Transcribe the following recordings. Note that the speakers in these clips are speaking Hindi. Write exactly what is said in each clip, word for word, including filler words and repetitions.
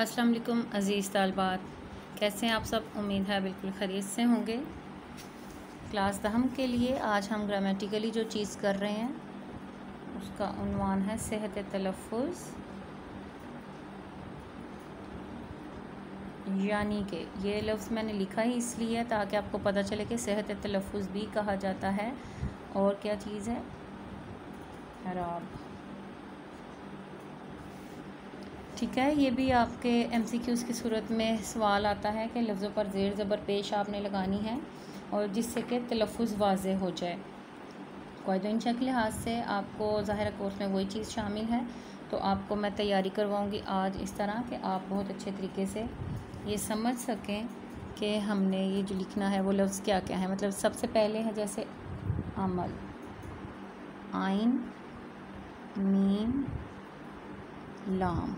अस्सलाम वालेकुम अज़ीज़ तालबात, कैसे हैं आप सब। उम्मीद है बिल्कुल खैरियत से होंगे। क्लास दहम के लिए आज हम ग्रामेटिकली जो चीज़ कर रहे हैं उसका उन्वान है सेहत तलफ़ुज़, यानी कि ये लफ्ज़ मैंने लिखा ही इसलिए है ताकि आपको पता चले कि सेहत तलफ़ुज़ भी कहा जाता है और क्या चीज़ है, अराब। ठीक है, ये भी आपके एमसीक्यूज़ की सूरत में सवाल आता है कि लफ्ज़ों पर ज़ेर ज़बर पेश आपने लगानी है और जिससे कि तलफ़ुज़ वाज़े हो जाए। कायदा इंशा के लिहाज से आपको ज़ाहिर कोर्स में वही चीज़ शामिल है, तो आपको मैं तैयारी करवाऊँगी आज इस तरह कि आप बहुत अच्छे तरीके से ये समझ सकें कि हमने ये जो लिखना है वो लफ्ज़ क्या क्या है। मतलब सबसे पहले है जैसे अमल, आइन, मीम, लाम।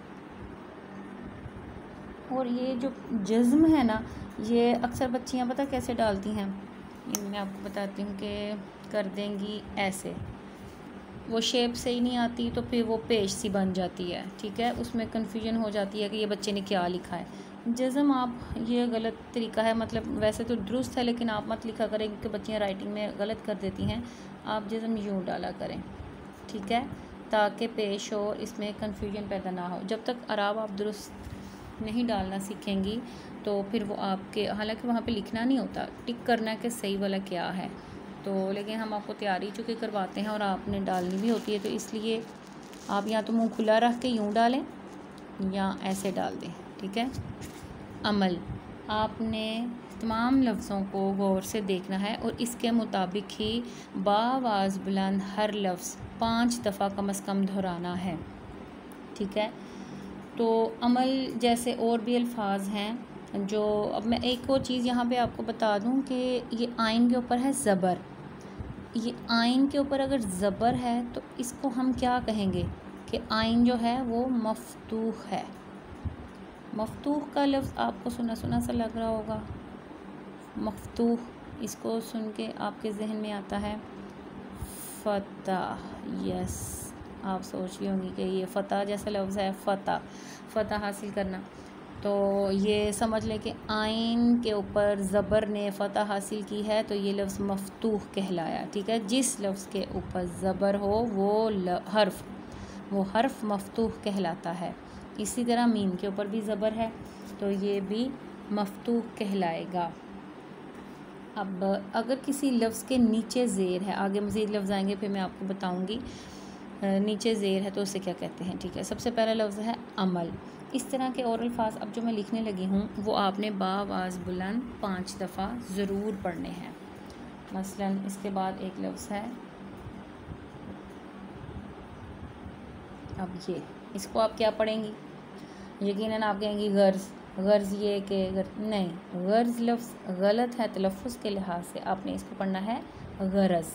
और ये जो जज़्म है ना, ये अक्सर बच्चियाँ पता कैसे डालती हैं, मैं आपको बताती हूँ कि कर देंगी ऐसे, वो शेप से ही नहीं आती तो फिर वो पेश सी बन जाती है। ठीक है, उसमें कन्फ्यूजन हो जाती है कि ये बच्चे ने क्या लिखा है। जज़्म आप, ये गलत तरीका है, मतलब वैसे तो दुरुस्त है लेकिन आप मत लिखा करें क्योंकि बच्चियाँ राइटिंग में गलत कर देती हैं। आप जज़्म यूँ डाला करें, ठीक है, ताकि पेश हो, इसमें कन्फ्यूजन पैदा ना हो। जब तक अराब आप दुरुस्त नहीं डालना सीखेंगी तो फिर वो आपके, हालांकि वहाँ पे लिखना नहीं होता, टिक करना है कि सही वाला क्या है, तो लेकिन हम आपको तैयारी चूँकि करवाते हैं और आपने डालनी भी होती है, तो इसलिए आप या तो मुंह खुला रख के यूँ डालें या ऐसे डाल दें। ठीक है, अमल, आपने तमाम लफ्ज़ों को गौर से देखना है और इसके मुताबिक ही बावाज़ बुलंद हर लफ्ज़ पाँच दफ़ा कम अज़ कम दोहराना है। ठीक है, तो अमल जैसे और भी अल्फाज हैं जो, अब मैं एक और चीज़ यहाँ पे आपको बता दूँ कि ये आइन के ऊपर है ज़बर। ये आइन के ऊपर अगर ज़बर है तो इसको हम क्या कहेंगे कि आइन जो है वो मफ्तूह है। मफ्तूह का लफ्ज़ आपको सुना सुना सा लग रहा होगा, मफ्तूह, इसको सुन के आपके जहन में आता है फ़तह। यस, आप सोच रही होंगी कि ये फ़तह जैसा लफ्ज़ है, फ़तह, फ़तह हासिल करना। तो ये समझ लें कि आइन के ऊपर ज़बर ने फ़तह हासिल की है तो ये लफ्ज़ मफ्तूह कहलाया। ठीक है, जिस लफ्ज़ के ऊपर ज़बर हो वो हर्फ, वो हर्फ मफ्तूह कहलाता है। इसी तरह मीम के ऊपर भी ज़बर है तो ये भी मफ्तूह कहलाएगा। अब अगर किसी लफ्ज़ के नीचे ज़ेर है, आगे मज़ीद लफ्ज़ आएंगे फिर मैं आपको बताऊंगी, नीचे ज़ेर है तो उसे क्या कहते हैं। ठीक है, सबसे पहला लफ्ज़ है अमल। इस तरह के और अल्फाज अब जो मैं लिखने लगी हूँ वो आपने बावाज़ बुलंद पाँच दफ़ा ज़रूर पढ़ने हैं। मसलन इसके बाद एक लफ्ज़ है, अब ये, इसको आप क्या पढ़ेंगी, यकीनन आप कहेंगी गर्ज़। गर्ज़ ये कि गर... नहीं, गर्ज़ लफ्ज़ गलत है तलफ़ुज़ के लिहाज से, आपने इसको पढ़ना है गरज़।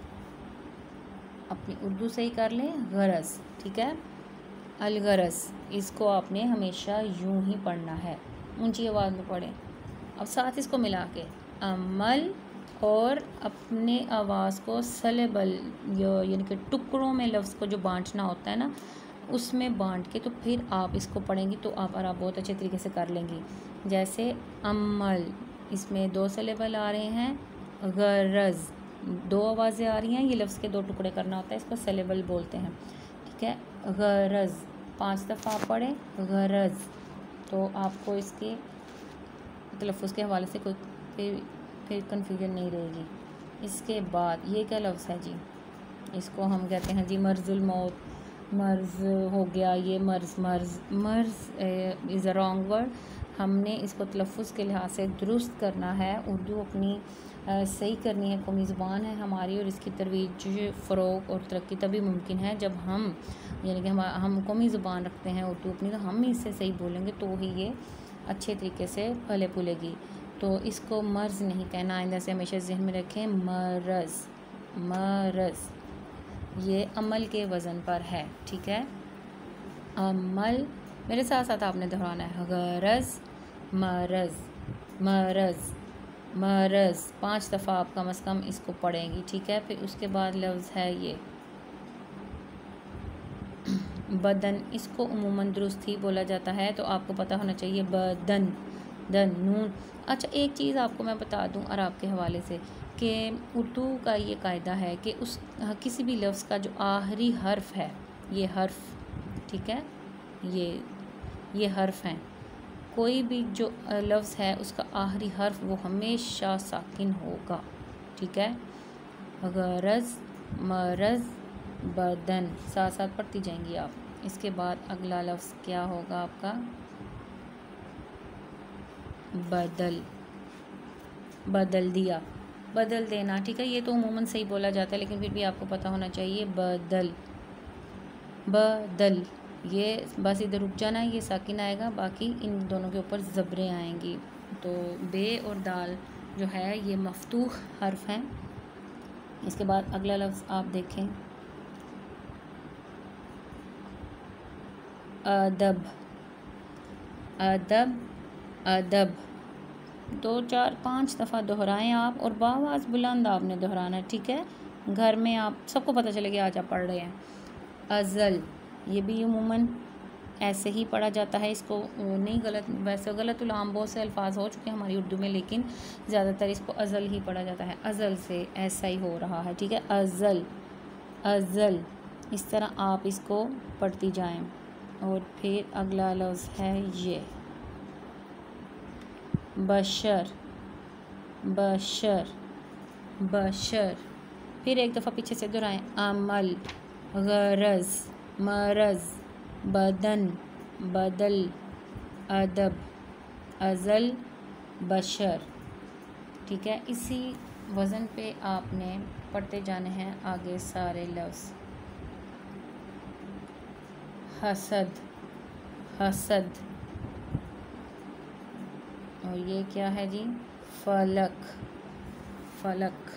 अपनी उर्दू से ही कर लें, गरज़। ठीक है, अलगरज़, इसको आपने हमेशा यूं ही पढ़ना है, ऊंची आवाज़ में पढ़ें। अब साथ इसको मिला के अमल, और अपने आवाज़ को सलेबल यानी कि टुकड़ों में लफ्ज़ को जो बांटना होता है ना, उसमें बांट के तो फिर आप इसको पढ़ेंगी तो आप और आप बहुत अच्छे तरीके से कर लेंगी। जैसे अमल, इसमें दो सलेबल आ रहे हैं, गरज़ दो आवाज़ें आ रही हैं, ये लफ्ज़ के दो टुकड़े करना होता है, इसको सलेबल बोलते हैं। ठीक है, गरज़ पांच दफ़ा पढ़ें, गरज़, तो आपको इसके तलफ़ुज़ के हवाले से कोई फिर फिर कन्फ्यूजन नहीं रहेगी। इसके बाद ये क्या लफ्ज़ है जी, इसको हम कहते हैं जी मर्ज़ुल मौत। मर्ज़ हो गया ये, मर्ज़ मर्ज़ मर्ज़ इज़ अ रॉन्ग वर्ड। हमने इसको तलफ़ुज़ के लिहाज से दुरुस्त करना है, उर्दू अपनी आ, सही करनी है, कौमी ज़ुबान है हमारी और इसकी तरवीज फ़रोग़ और तरक्की तभी मुमकिन है जब हम, यानी कि हम हम कौमी ज़ुबान रखते हैं उर्दू अपनी, तो हम इससे सही बोलेंगे तो ही ये अच्छे तरीके से फले फूलेगी। तो इसको मर्ज़ नहीं कहना, आइंदा से हमेशा ज़हन में रखें, मरज़, मरज़ ये अमल के वज़न पर है। ठीक है, अमल, मेरे साथ साथ आपने दोहराना है, गरज़, मरज़, मरज़, मरज़, पांच दफ़ा आप कम अज़ कम इसको पढ़ेंगी। ठीक है, फिर उसके बाद लफ्ज़ है ये बदन, इसको उमूमन दुरुस्त ही बोला जाता है, तो आपको पता होना चाहिए बदन, दन, नून। अच्छा, एक चीज़ आपको मैं बता दूं अरब के हवाले से कि उर्दू का ये कायदा है कि उस किसी भी लफ्ज़ का जो आखिरी हर्फ है, ये हर्फ, ठीक है, ये ये हर्फ हैं, कोई भी जो लफ्ज़ है उसका आखिरी हर्फ वो हमेशा साकिन होगा, ठीक है। गरज, मरज, बदन, साथ साथ पढ़ती जाएंगी आप। इसके बाद अगला लफ्ज़ क्या होगा आपका, बदल, बदल दिया, बदल देना, ठीक है। ये तो उमूमन सही बोला जाता है, लेकिन फिर भी आपको पता होना चाहिए बदल, बदल, ये बस इधर रुक जाना है, ये साकिन आएगा, बाकी इन दोनों के ऊपर ज़बरें आएंगी। तो बे और दाल जो है ये मफ्तूह हर्फ हैं। इसके बाद अगला लफ्ज़ आप देखें, अदब, अदब, अदब, दो चार पाँच दफ़ा दोहराएं आप, और बावाज़ बुलंद आपने दोहराना है, ठीक है। घर में आप सबको पता चले कि आज आप पढ़ रहे हैं। अज़ल, ये भी उमूमन ऐसे ही पढ़ा जाता है, इसको नहीं गलत, वैसे गलत उलाम बहुत से अल्फाज हो चुके हैं हमारी उर्दू में, लेकिन ज़्यादातर इसको अज़ल ही पढ़ा जाता है। अज़ल से ऐसा ही हो रहा है, ठीक है। अज़ल, अज़ल, इस तरह आप इसको पढ़ती जाएं। और फिर अगला लफ्ज़ है ये बशर, बशर, बशर, फिर एक दफ़ा पीछे से दोहराएं, अमल, गरज, मरज, बदन, बदल, अदब, अज़ल, बशर, ठीक है। इसी वज़न पे आपने पढ़ते जाने हैं आगे सारे लफ्ज़। हसद, हसद, और ये क्या है जी, फलक, फलक,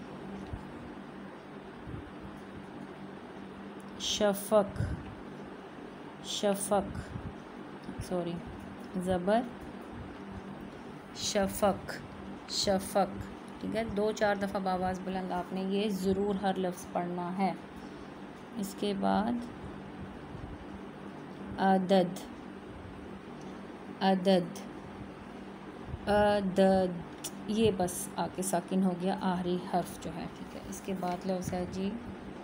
शफक, शफक, सॉरी ज़बर, शफक, शफक, ठीक है। दो चार दफ़ा बावाज़ बुलंद आपने ये ज़रूर हर लफ्ज़ पढ़ना है। इसके बाद अदद, अदद, अदद, ये बस आके साकिन हो गया आखिरी हर्फ जो है, ठीक है। इसके बाद लफ्ज़ है जी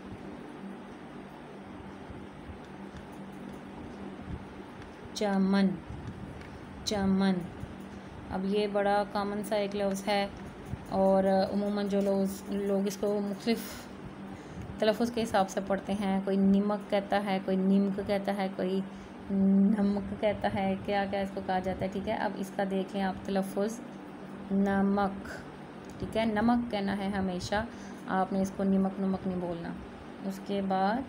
चमन, चमन। अब ये बड़ा कॉमन सा एक लफ्ज़ है, और उमूमन जो लोग लोग इसको मुख्तलिफ़ तलफ़ुज़ के हिसाब से पढ़ते हैं, कोई निमक कहता है, कोई निमक कहता है, कोई नमक कहता है, क्या क्या इसको कहा जाता है, ठीक है। अब इसका देख लें आप तलफ़ुज़, नमक, ठीक है, नमक कहना है हमेशा आपने, इसको निमक नमक नहीं बोलना। उसके बाद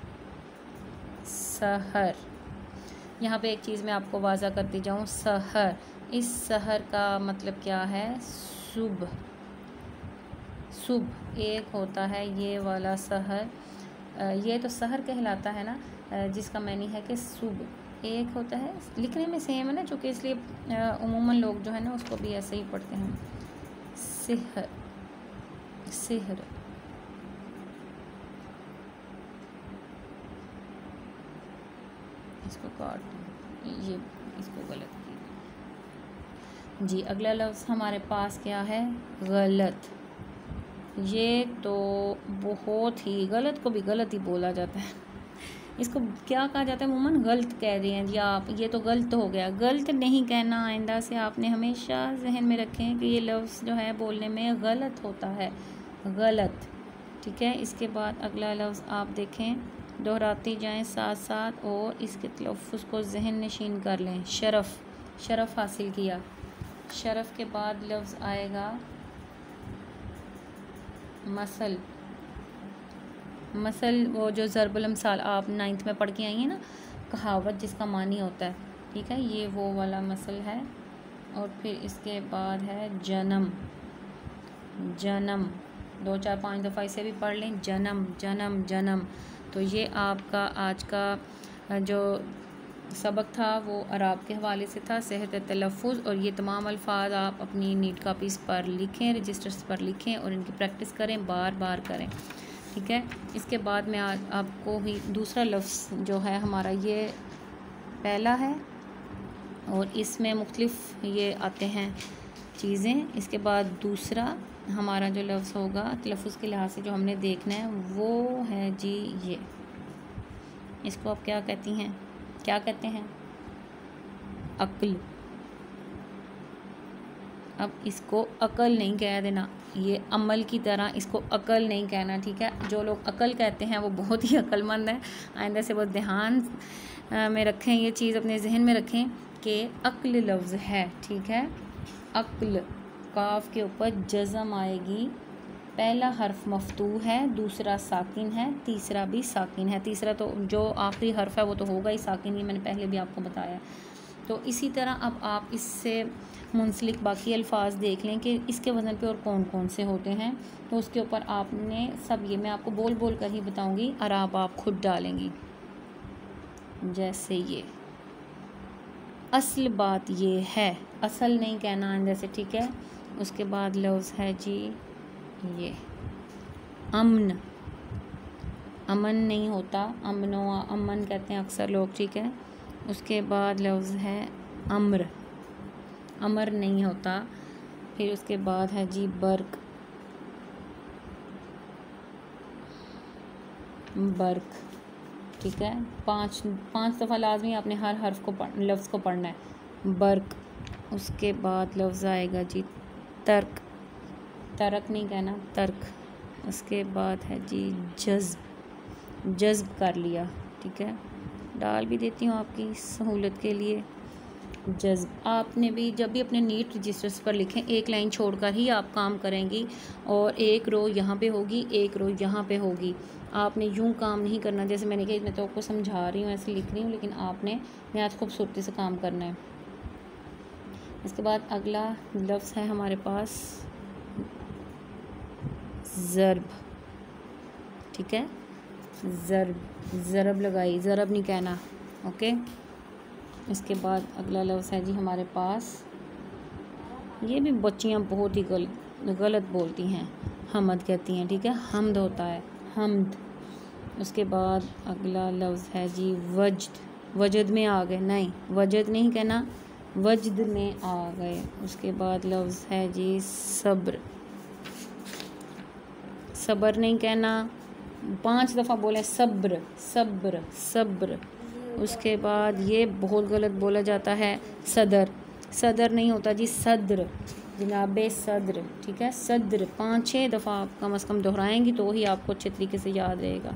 सहर, यहाँ पे एक चीज़ मैं आपको वाज़ा करती जाऊँ, सहर, इस सहर का मतलब क्या है, सुबह, सुबह एक होता है ये वाला सहर, ये तो सहर कहलाता है ना, जिसका मैनी है कि सुबह एक होता है, लिखने में सेम है ना, जो कि इसलिए उमूमन लोग जो है ना उसको भी ऐसे ही पढ़ते हैं, सिहर, सिहर, इसको काट, ये इसको गलत किया जी। अगला लफ्ज़ हमारे पास क्या है, गलत। ये तो बहुत ही गलत को भी गलत ही बोला जाता है, इसको क्या कहा जाता है, उमूमन गलत कह रहे हैं जी आप, ये तो गलत हो गया, गलत नहीं कहना। आइंदा से आपने हमेशा जहन में रखें कि ये लफ्ज़ जो है बोलने में गलत होता है, गलत, ठीक है। इसके बाद अगला लफ्ज़ आप देखें, दोहराती जाएं साथ साथ, और इसके तलफ़ुज़ को जहन नशीन कर लें, शरफ़, शरफ़ हासिल किया। शरफ़ के बाद लफ्ज़ आएगा मसल, मसल, वो जो ज़रबुल अमसाल आप नाइन्थ में पढ़ के आई हैं ना, कहावत जिसका मानी होता है, ठीक है, ये वो वाला मसल है। और फिर इसके बाद है जन्म, जन्म, दो चार पाँच दफ़ा इसे भी पढ़ लें, जन्म, जन्म, जन्म। तो ये आपका आज का जो सबक था वो अरब के हवाले से था, सेहत तलफ़ुज़, और ये तमाम अल्फाज आप अपनी नीट कापीज़ पर लिखें, रजिस्टर्स पर लिखें, और इनकी प्रैक्टिस करें, बार बार करें। ठीक है। इसके बाद मैं आज आपको ही दूसरा लफ्ज़ जो है हमारा, ये पहला है और इसमें मुख्तलिफ ये आते हैं चीज़ें। इसके बाद दूसरा हमारा जो लफ्ज़ होगा तलफ़ुज़ के लिहाज से जो हमने देखना है वो है जी ये, इसको आप क्या कहती हैं, क्या कहते हैं? अक्ल। अब इसको अकल नहीं कह देना, ये अमल की तरह इसको अकल नहीं कहना, ठीक है। जो लोग अकल कहते हैं वो बहुत ही अक्लमंद है। आइंदा से बहुत ध्यान में रखें, ये चीज़ अपने जहन में रखें कि अक्ल लफ्ज़ है, ठीक है। अक्ल, काफ के ऊपर जज़म आएगी, पहला हर्फ मफ्तू है, दूसरा साकिन है, तीसरा भी साकिन है। तीसरा तो जो आखिरी हर्फ है वो तो होगा ही साकिन, ये मैंने पहले भी आपको बताया। तो इसी तरह अब आप इससे मुंसलिक बाकी अल्फाज देख लें कि इसके वज़न पे और कौन कौन से होते हैं। तो उसके ऊपर आपने सब, ये मैं आपको बोल बोल कर ही बताऊंगी और आप आप खुद डालेंगी। जैसे ये असल बात ये है, असल नहीं कहना अंदर से, ठीक है। उसके बाद लफ्ज़ है जी ये अमन, अमन नहीं होता, अमनो अमन कहते हैं अक्सर लोग, ठीक है। उसके बाद लफ्ज़ है अम्र, अमर नहीं होता। फिर उसके बाद है जी बर्क, बर्क, ठीक है। पांच पांच दफ़ा लाजमी आपने हर हर्फ को पढ़, लफ्ज़ को पढ़ना है, बर्क। उसके बाद लफ्ज़ आएगा जी तर्क, तरक नहीं कहना, तर्क। उसके बाद है जी जज्ब, जज्ब कर लिया, ठीक है। डाल भी देती हूँ आपकी सहूलत के लिए, जज्ब। आपने भी जब भी अपने नीट रजिस्टर्स पर लिखें, एक लाइन छोड़कर ही आप काम करेंगी और एक रो यहाँ पे होगी, एक रो यहाँ पे होगी। आपने यूं काम नहीं करना जैसे मैंने कहा, मैं तो आपको समझा रही हूँ, ऐसे लिख रही हूँ, लेकिन आपने नहायत खूबसूरती से काम करना है। इसके बाद अगला लफ्ज़ है हमारे पास ज़रब, ठीक है। ज़रब, ज़रब लगाई, ज़रब नहीं कहना, ओके। इसके बाद अगला लफ्ज़ है जी हमारे पास, ये भी बच्चियाँ बहुत ही गलत गलत बोलती हैं, हमद कहती हैं, ठीक है। हमद होता है, हमद। उसके बाद अगला लफ्ज़ है जी वजद, वजद में आ गए, नहीं वजद नहीं कहना, वजद में आ गए। उसके बाद लफ्ज़ है जी सब्र, सब्र नहीं कहना, पांच दफ़ा बोले सब्र, सब्र, सब्र। उसके बाद ये बहुत गलत बोला जाता है सदर, सदर नहीं होता जी, सद्र, जनाबे सद्र, ठीक है। सद्र पाँच छः दफ़ा आप कम अज़ कम दोहराएंगी तो ही आपको अच्छे तरीके से याद रहेगा।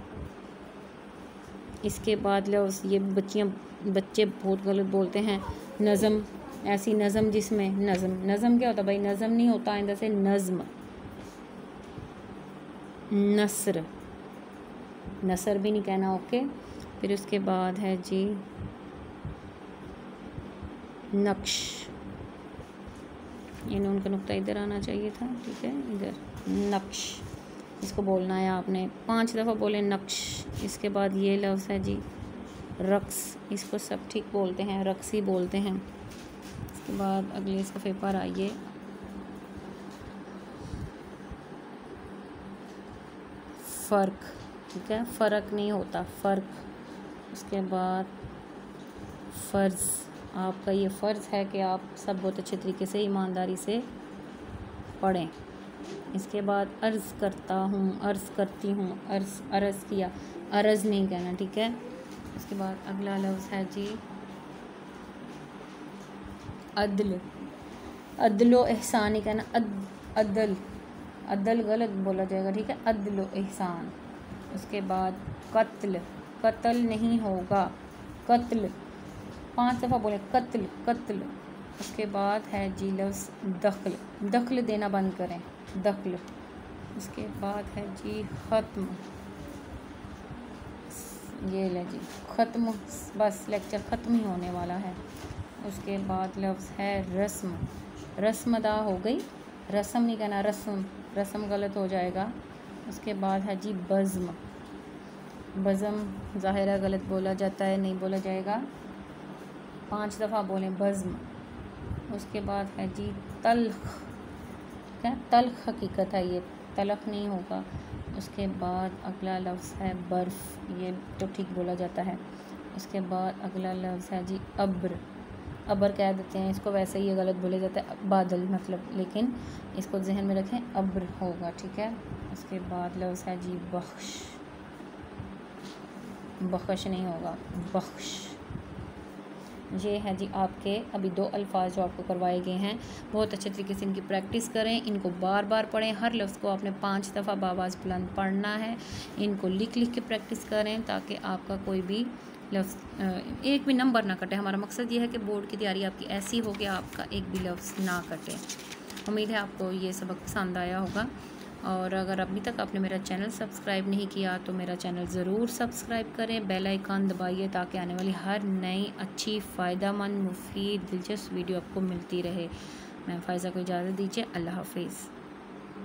इसके बाद लफ्ज़, ये बच्चियाँ बच्चे बहुत गलत बोलते हैं, नज़म, ऐसी नज़म जिसमें नज़म, नज़म क्या होता भाई, नज़म नहीं होता, आइंदा से नज़्म। नस्र, नसर भी नहीं कहना, ओके। फिर उसके बाद है जी नक्श, ये नून का नुक्ता इधर आना चाहिए था, ठीक है, इधर नक्श, इसको बोलना है आपने, पांच दफ़ा बोले नक्श। इसके बाद ये लफ्ज़ है जी रक्स, इसको सब ठीक बोलते हैं, रक्स ही बोलते हैं। इसके बाद अगले सफ़े पर आइए, फ़र्क, ठीक है, फ़र्क नहीं होता, फ़र्क। उसके बाद फ़र्ज़, आपका ये फ़र्ज़ है कि आप सब बहुत अच्छे तरीके से ईमानदारी से पढ़ें। इसके बाद अर्ज़ करता हूँ, अर्ज़ करती हूँ, अर्ज़, अर्ज़ किया, अर्ज़ नहीं कहना, ठीक है। उसके बाद अगला लफ्ज़ है जी अदल, अदलो एहसान नहीं कहना, अद, अदल, अदल गलत बोला जाएगा, ठीक है, अदलो एहसान। उसके बाद कत्ल, कत्ल नहीं होगा, कत्ल, पांच दफ़ा बोले कत्ल, कत्ल। उसके बाद है जी लफ्ज़ दखल, दखल देना बंद करें, दखल। उसके बाद है जी ख़त्म, ये ले जी ख़त्म, बस लेक्चर ख़त्म ही होने वाला है। उसके बाद लफ्ज़ है रस्म, रस्म अदा हो गई, रस्म नहीं कहना, रस्म, रस्म गलत हो जाएगा। उसके बाद है जी बज़्म, बज़्म ज़ाहिरा गलत बोला जाता है, नहीं बोला जाएगा, पांच दफ़ा बोलें बज़्म। उसके बाद है जी तल्ख, क्या तल्ख हकीकत है ये, तलख नहीं होगा। उसके बाद अगला लफ्ज़ है बर्फ़, ये तो ठीक बोला जाता है। उसके बाद अगला लफ्ज़ है जी अब्र, अबर कह देते हैं इसको, वैसे ही ये गलत बोला जाता है बादल मतलब, लेकिन इसको जहन में रखें अब्र होगा, ठीक है। उसके बाद लफ्ज़ है जी बख्श, बख्श नहीं होगा, बख्श। ये है जी आपके अभी दो अल्फाज जो आपको करवाए गए हैं। बहुत अच्छे तरीके से इनकी प्रैक्टिस करें, इनको बार बार पढ़ें, हर लफ्ज़ को आपने पांच दफ़ा बावाज़ बुलंद पढ़ना है। इनको लिख लिख के प्रैक्टिस करें ताकि आपका कोई भी लफ्ज़ एक भी नंबर ना कटे। हमारा मकसद ये है कि बोर्ड की तैयारी आपकी ऐसी हो कि आपका एक भी लफ्ज़ ना कटे। उम्मीद है आपको ये सबक पसंद आया होगा, और अगर अभी तक आपने मेरा चैनल सब्सक्राइब नहीं किया तो मेरा चैनल ज़रूर सब्सक्राइब करें, बेल आइकन दबाइए ताकि आने वाली हर नई अच्छी फ़ायदेमंद मुफीद दिलचस्प वीडियो आपको मिलती रहे। मैं फ़ायज़ा को इजाज़त दीजिए, अल्लाह हाफिज़।